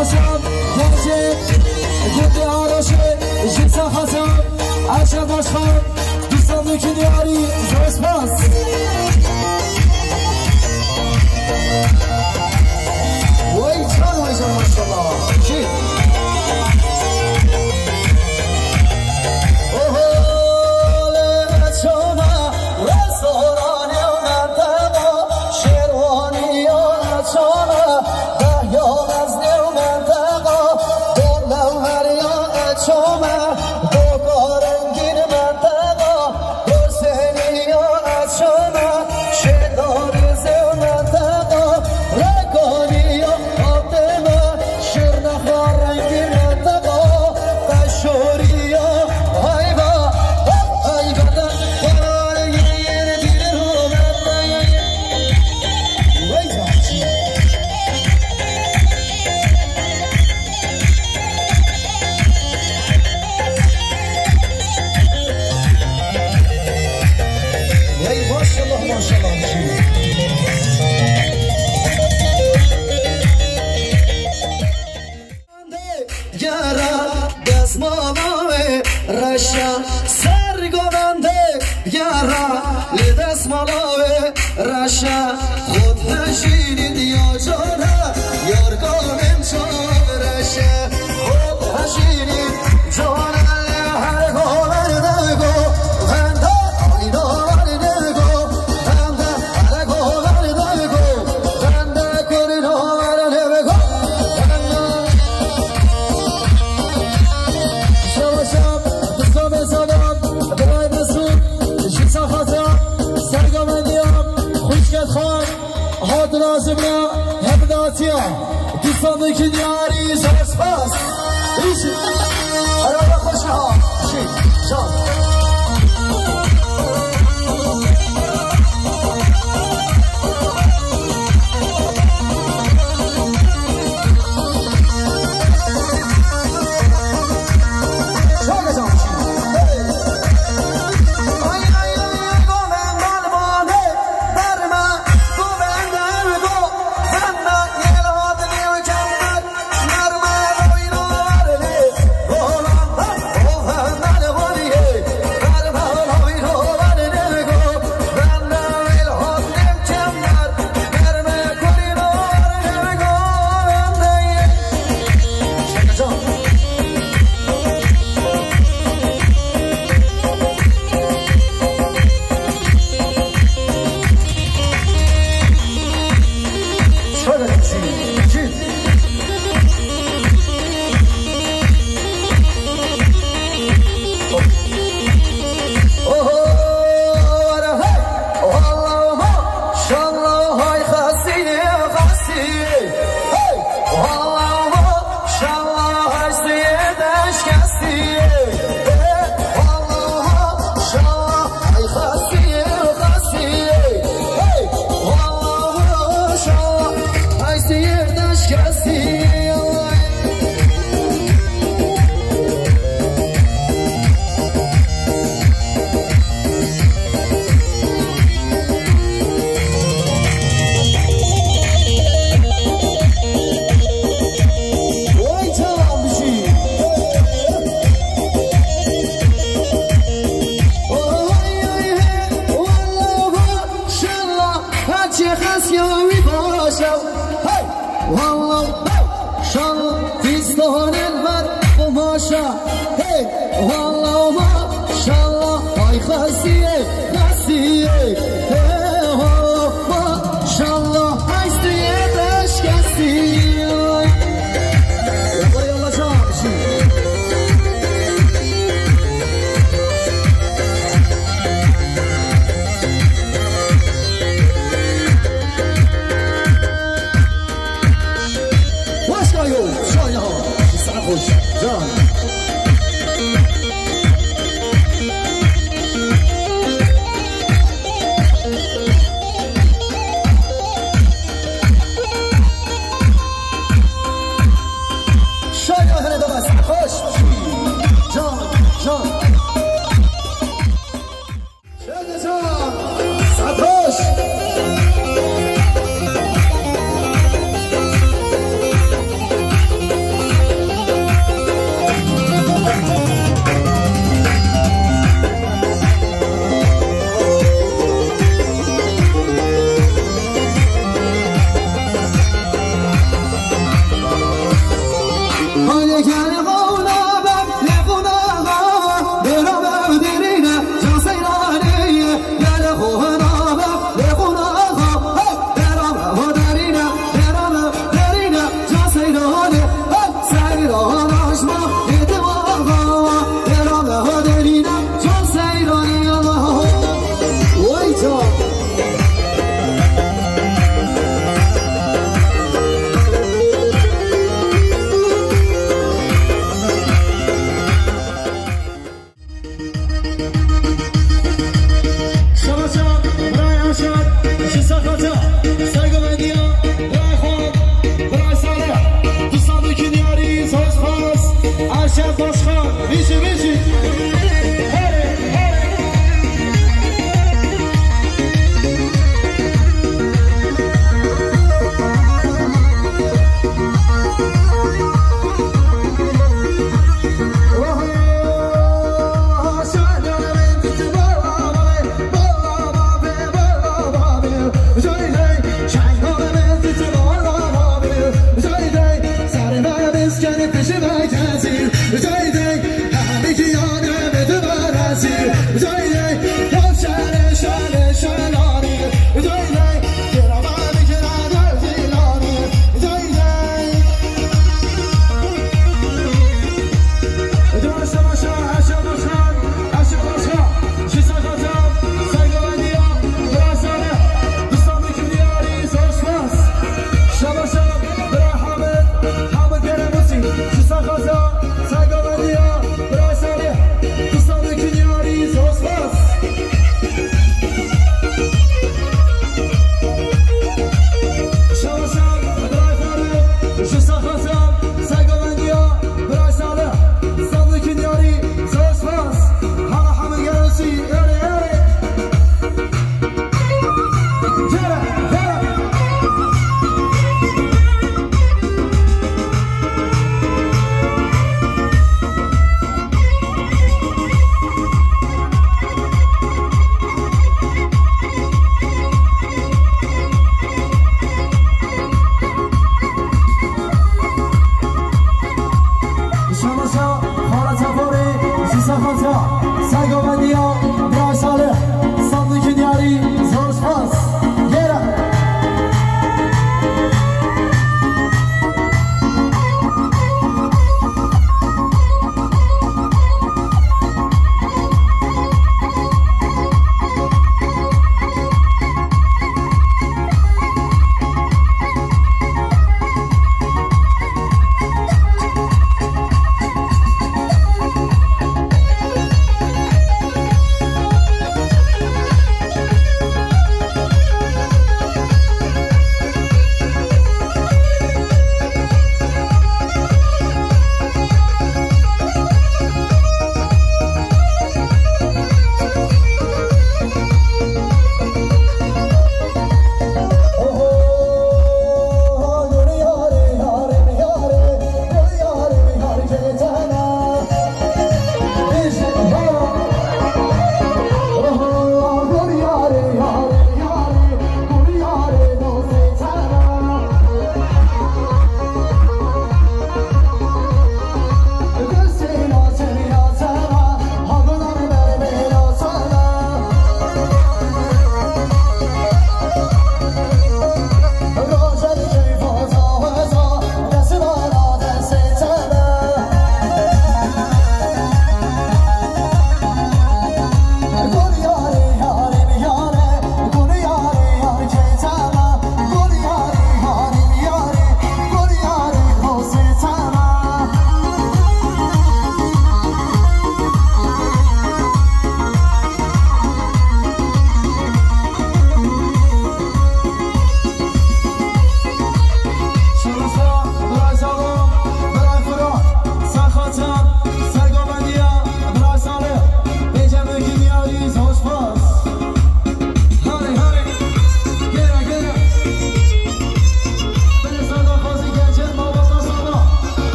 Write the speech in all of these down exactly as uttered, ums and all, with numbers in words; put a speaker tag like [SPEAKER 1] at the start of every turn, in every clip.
[SPEAKER 1] باشم گنجه گنده آراشه جیسا خزم عشق باشم دوستان میکنی آری زوست پاس وای چان وای جان ماشالله چی؟
[SPEAKER 2] رشا خود نشینید یا جانه یارگانم چون رشا خود نشینید جانه هر گوهر نگو بنده آینا نگو بنده هر گوهر نگو بنده کنین آور نگو شوشم دستم سلام برای مسعود جیسا خاطر سرگامندیم خان هاد لازمنا هبداتيا دوستان کنیاری زرس پاس ایشی ارابا خوشها شی جان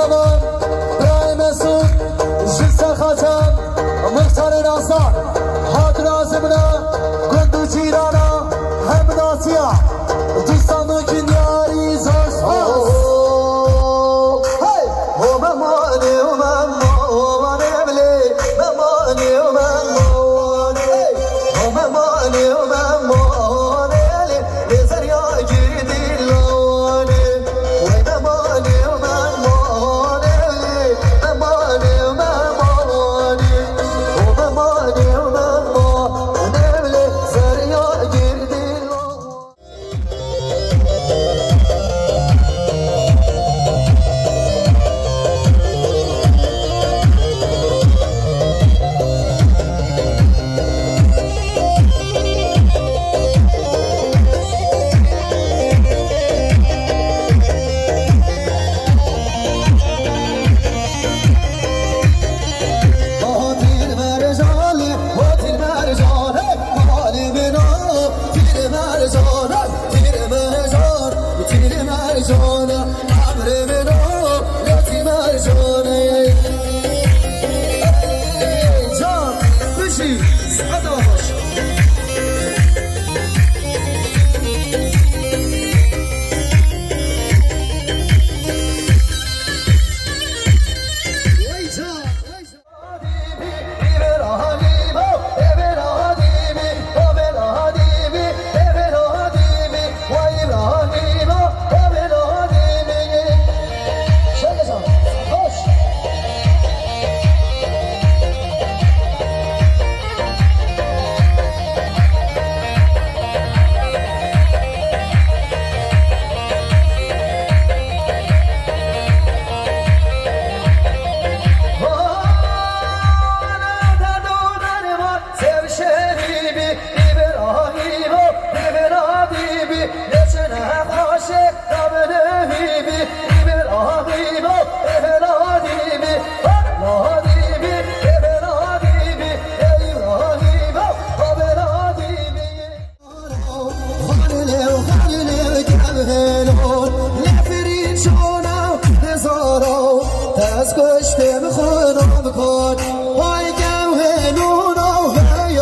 [SPEAKER 2] زمان برای مسعود جلسه ختم مختار رازدار هات رازمنا گندو جیرانا هم ناسیا دوستان و کنیاری زاز فاز او ممانی و ممانی بلی ممانی و ممانی او ممانی و ممانی لیزر یا گیردی لانی وی ممانی و ممانی ممانی و ممانی او ممانی و ممانی لیزر یا گیردی گشتم خونم کن وای گوهنون و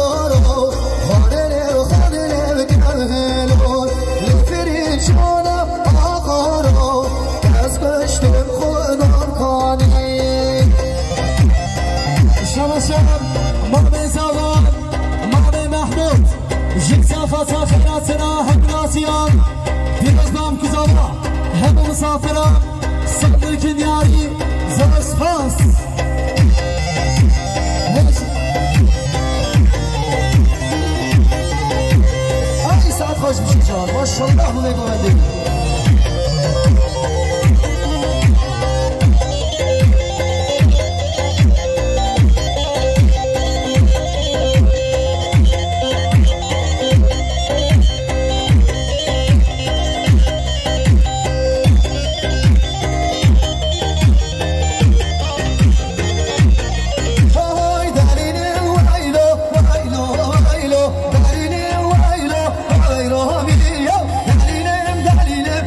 [SPEAKER 2] یارو خانه خانه گوهنون لفرین شونم آقارو از گشتم خونم کنی شما شما مام زوان مام محمود جلسه فتا خیراتنا هم ناسیان دیروز بام کزاوا هم مسافران صدر کنیاری زاز فاس آقای ساعت خوش میشی جان ماشالله همه گوهندگی Darinem, darinem,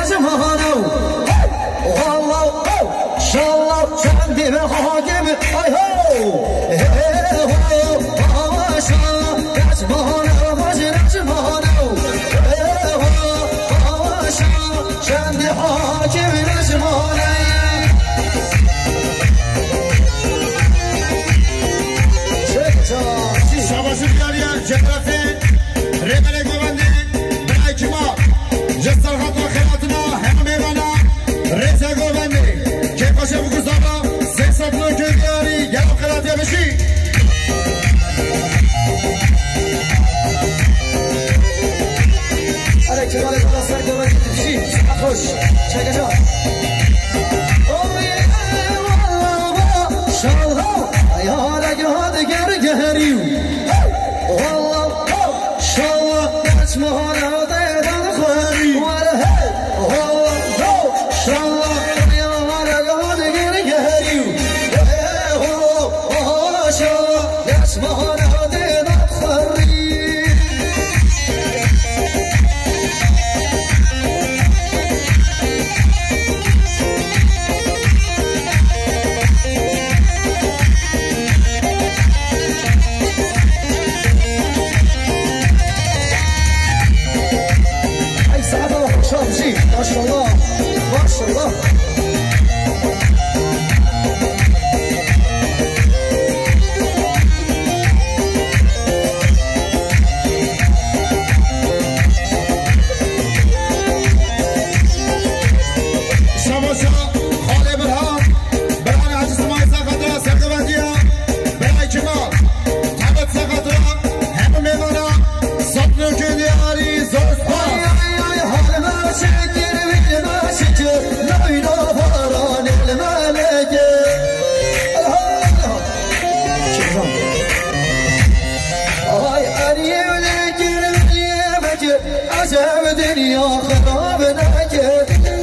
[SPEAKER 2] جمانو والله شالله چندی به حاکم ای هو شالله جمانو مجر جمانو شالله چندی حاکم جمانو
[SPEAKER 3] شاباش بیاریم جبرته ریبله گوونده برای کما جستر خطا خیلاتنا همه میوانا ریزه گوونده که باشه بگذابا سیصد نو که بیاری گلو خیلاتی بشی
[SPEAKER 2] اره که باله بالا سر گوونده بشی خوش چکه جا شالها ایاره گهاده گر گهریو والله شالله نچمهانه دیدن خوری والله شالله ایاره گهاده گر گهریو شالله نچمهانه دیدن خوری ما شاء الله ما شاء الله
[SPEAKER 3] شاباشا خاله برهان برای حج سمای ساقدرا سرگوندیا برای کمال تبت ساقدرا همه میوانا صبنو که دیاری زور سپاس
[SPEAKER 2] شكر بالما شكر نبينا فران الملك هاي علي ولكن اليمك عجب دنيا خراب نكر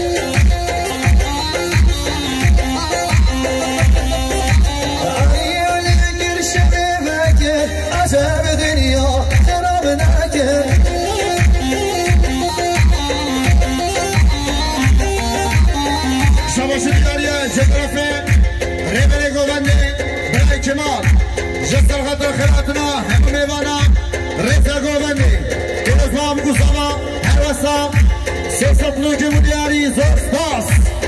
[SPEAKER 2] علي ولكن شبابك عجب دنيا خراب نكر
[SPEAKER 3] شاباش بیاریم جبرته ریبله گوونده برای کمال جستر خطا خیلاتنا همه میوانا ریزه گوونده که رزمام گوزاما هر وسا سیصد نو که مدیاری زور سپاس